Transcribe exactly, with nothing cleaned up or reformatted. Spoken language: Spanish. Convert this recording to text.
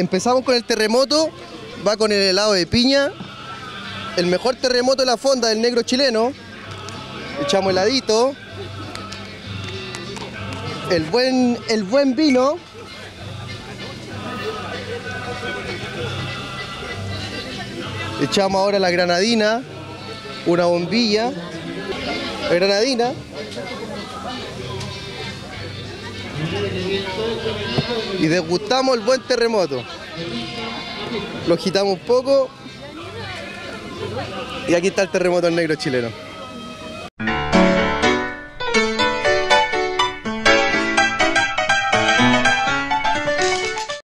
empezamos con el terremoto, va con el helado de piña, el mejor terremoto de la fonda del negro chileno, echamos heladito, el buen, el buen vino, echamos ahora la granadina, una bombilla, la granadina, y degustamos el buen terremoto. Lo agitamos un poco y aquí está el terremoto del negro chileno.